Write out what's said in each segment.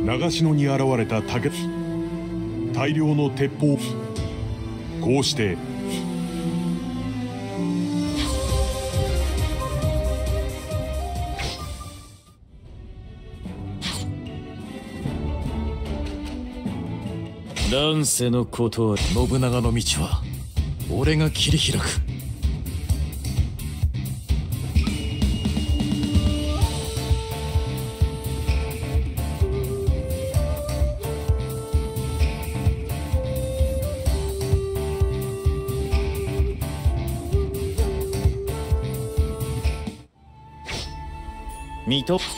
長篠に現れた大量の鉄砲。こうして乱世のことは信長の道は俺が切り開く。水戸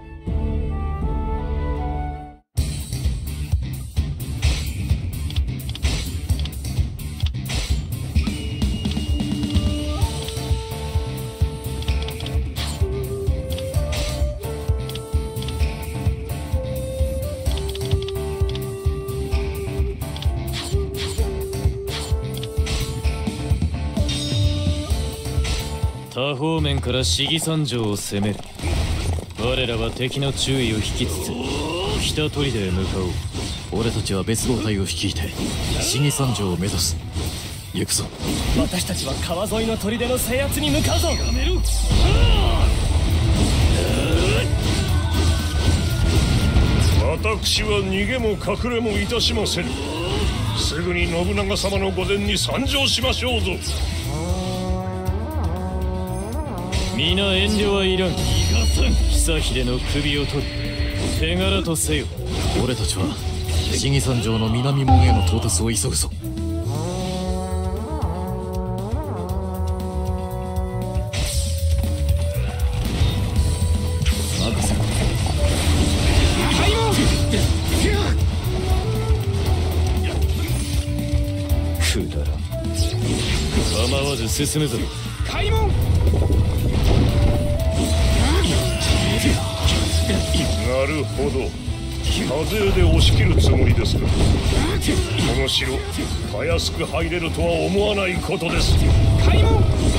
多方面から市議三条を攻める。我らは敵の注意を引きつつ北砦へ向かおう。俺たちは別動隊を率いて市議三条を目指す。行くぞ。 私たちは川沿いの砦の制圧に向かうぞ。やめろ。 私は逃げも隠れもいたしません。すぐに信長様の御前に参上しましょうぞ。 皆遠慮はいらん。久秀の首を取り手柄とせよ。俺たちは市議三条の南門への到達を急ぐぞ。任せろ。くだらん。構わず進むぞ。開門。 なるほど。多勢で押し切るつもりですが、この城たやすく入れるとは思わないことです。開門。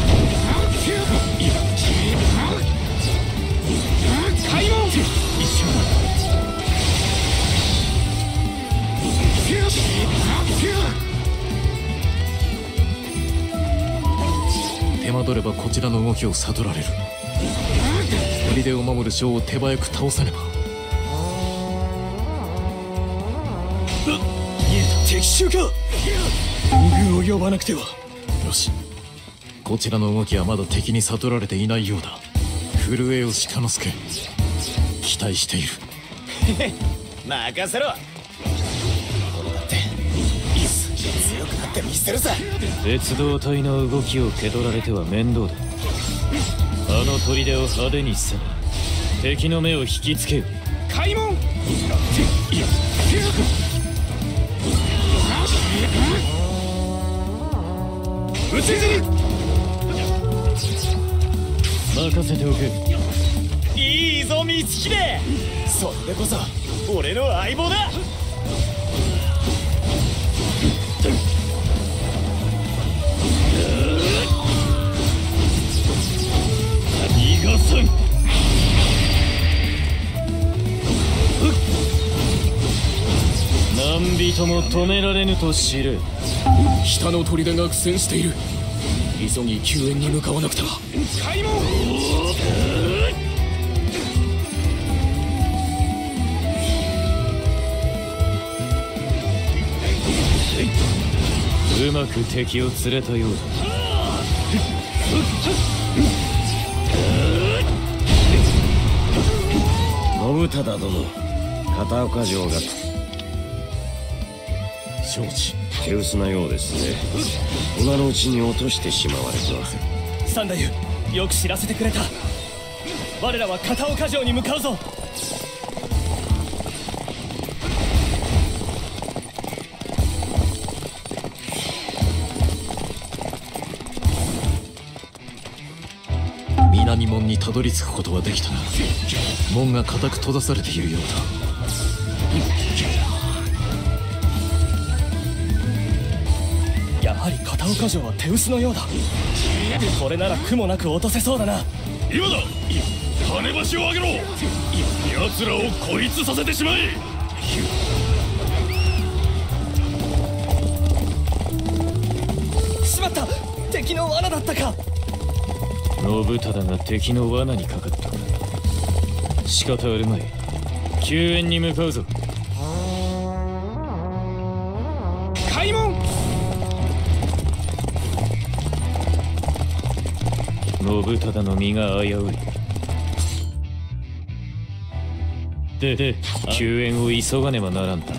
開門。 手間取ればこちらの動きを悟られる。砦を守る将を手早く倒さねば。 敵襲か。軍を呼ばなくては。 よし、こちらの動きはまだ敵に悟られていないようだ。震えよ鹿之助、期待している。 任せろ。俺だって一筋強くなってみせるさ。 別動隊の動きを蹴取られては面倒だ。あの砦を派手にせ敵の目を引きつけよ。開門。討ち死に。任せておけ。 いいぞ光秀。それでこそ俺の相棒だ。 逃がさん。何人も止められぬと知れ。 北の砦が苦戦している。急ぎ救援に向かわなくては。開門。 うまく敵を連れたようだ。 信忠殿、片岡城が承知。 手薄なようですね。今のうちに落としてしまわれては。 三太夫、よく知らせてくれた。我らは片岡城に向かうぞ。 南門にたどり着くことはできたが、門が固く閉ざされているようだ。 やはり片岡城は手薄のようだ。これなら苦もなく落とせそうだな。 今だ。跳ね橋を上げろ。奴らを孤立させてしまえ。 しまった、敵の罠だったか。 信忠が敵の罠にかかった。仕方あるまい。救援に向かうぞ。 開門。 信忠の身が危うい。で救援を急がねばならんだ。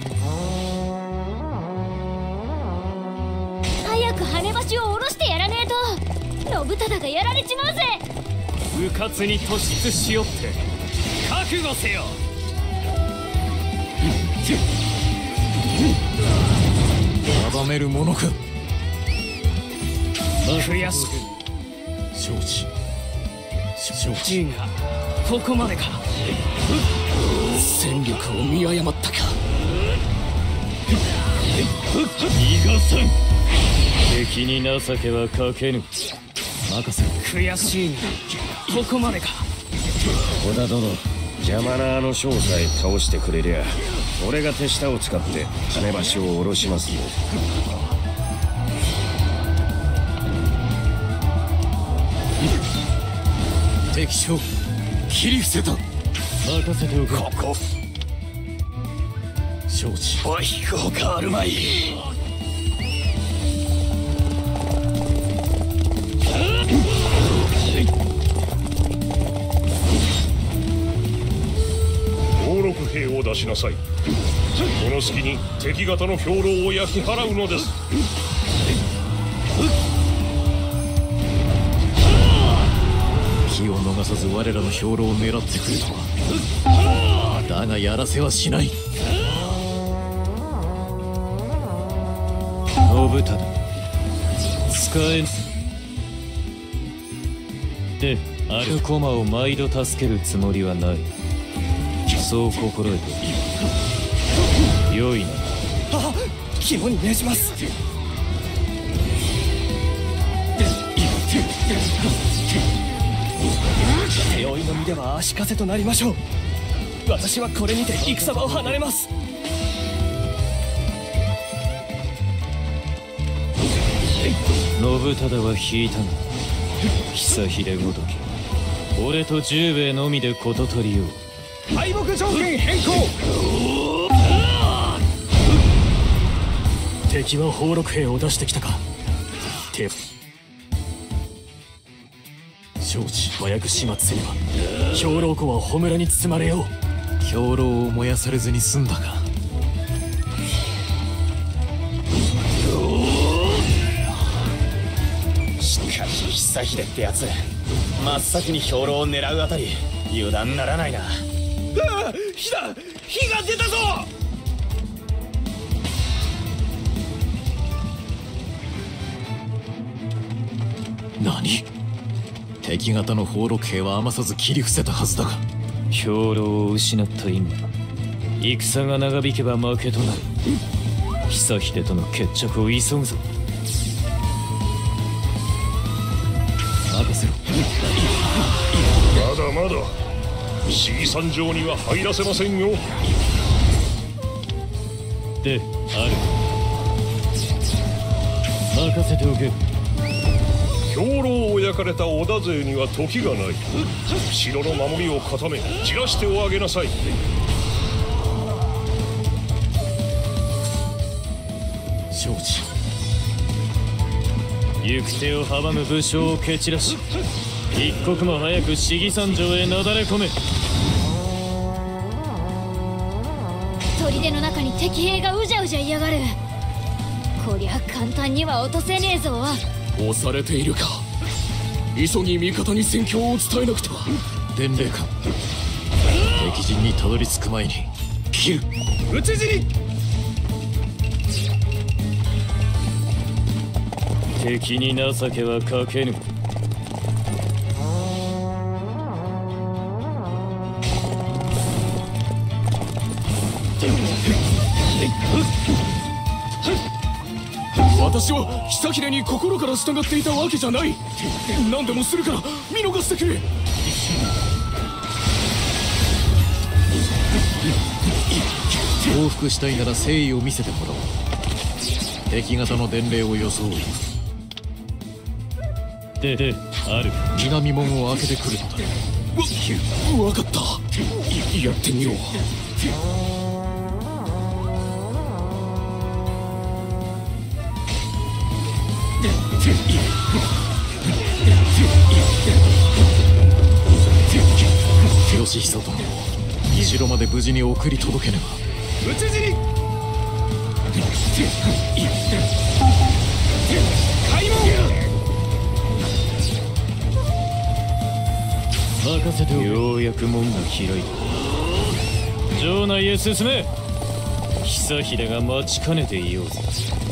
早く羽橋を下ろしてやらねえと信忠がやられちまうぜ。 迂闊に突出しよって覚悟せよ。 阻めるものか。 悔しく承知。承知。 いいがここまでか。戦力を見誤ったか。 逃がさん。敵に情けはかけぬ。任せろ。 悔しいがここまでか。 織田殿、邪魔なあの将さえ倒してくれりゃ俺が手下を使って金橋を下ろしますよ。敵将切り伏せた。 任せておく。 ここ承知。 は引くほかあるまい。 登録兵を出しなさい。この隙に敵方の兵糧を焼き払うのです。 気を逃さず我らの兵糧を狙ってくるとは。だがやらせはしない。 信忠使えである駒を毎度助けるつもりはない。そう心得てよいな。 あ、肝に銘じます。背負いの身では足かせとなりましょう。私はこれにて戦場を離れます。 信忠は引いたが久秀ごとき俺と十兵衛のみで事足りよう。 敗北条件変更。 敵は俸禄兵を出してきたか。手承知。 早く始末せねば兵糧庫は穂村に包まれよう。 兵糧を燃やされずに済んだか。 しかし久秀ってやつ、真っ先に兵糧を狙うあたり油断ならないな。火だ、火が出たぞ。 何。敵方の俸禄兵は余さず切り伏せたはずだが。 兵糧を失った今戦が長引けば負けとなる。久秀との決着を急ぐぞ。 任せろ。 まだまだ市議山城には入らせませんよ。 である。任せておけ。 兵糧を焼かれた織田勢には時がない。城の守りを固め散らしておあげなさい。 承知。 行く手を阻む武将を蹴散らし一刻も早く市議山城へなだれ込め。 砦の中に敵兵がうじゃうじゃいやがる。こりゃ簡単には落とせねえぞ。 押されているか。急ぎ味方に戦況を伝えなくては。伝令官、敵陣にたどり着く前に切る。 討ち死に。 敵に情けはかけぬ。 私は久秀に心から従っていたわけじゃない。何でもするから見逃してくれ。 降伏したいなら誠意を見せてもらおう。敵方の伝令を装いである。 南門を開けてくるのだ。わかった。やってみよう。義久殿を城まで無事に送り届けねば。 討ち死に開門任せておけ。ようやく門が開いた。城内へ進め。久秀が待ちかねていようぞ。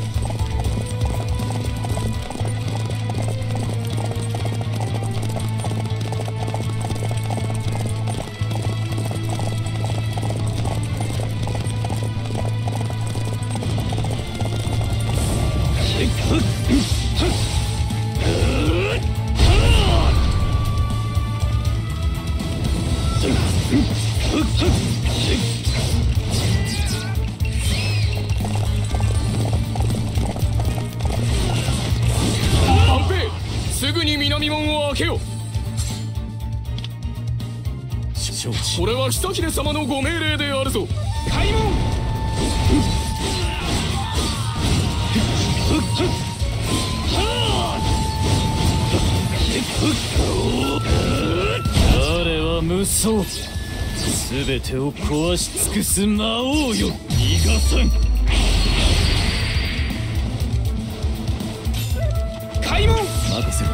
安平、すぐに南門を開けよ。これは久秀様のご命令であるぞ。 開門我は無双。全てを壊し尽くす魔王よ。逃がさん。 開門任せろ。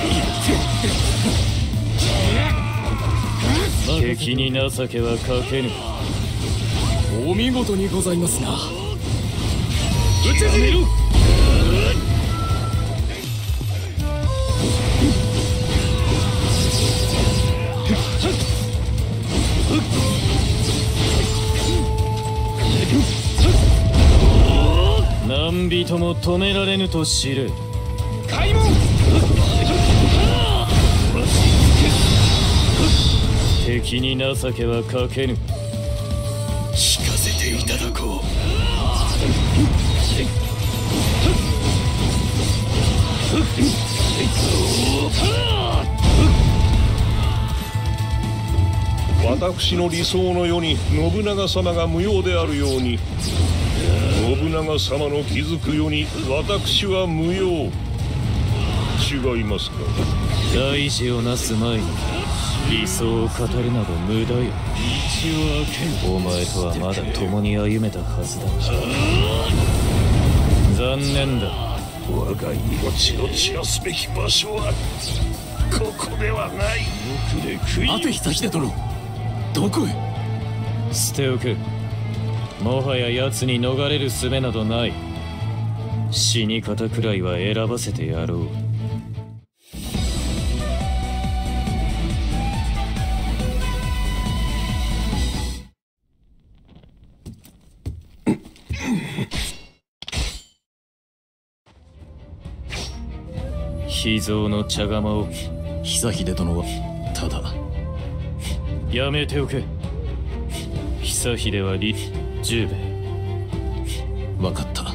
敵に情けはかけぬ。 お見事にございますな。 討ち死に何人も止められぬと知れ。 開門敵に情けはかけぬ。 聞かせていただこう。 私の理想の世に信長様が無用であるように、信長様の築く世に私は無用。違いますか？ 大事をなす前に理想を語るなど無駄よ。道を開け。お前とはまだ共に歩めたはずだ。残念だ。 我が命の散らすべき場所はここではない。 待て久秀殿、どこへ？ 捨ておけ。もはや奴に逃れる術などない。死に方くらいは選ばせてやろう。秘蔵の茶釜を。 久秀殿はただ。 やめておけ。久秀は十兵衛。 分かった。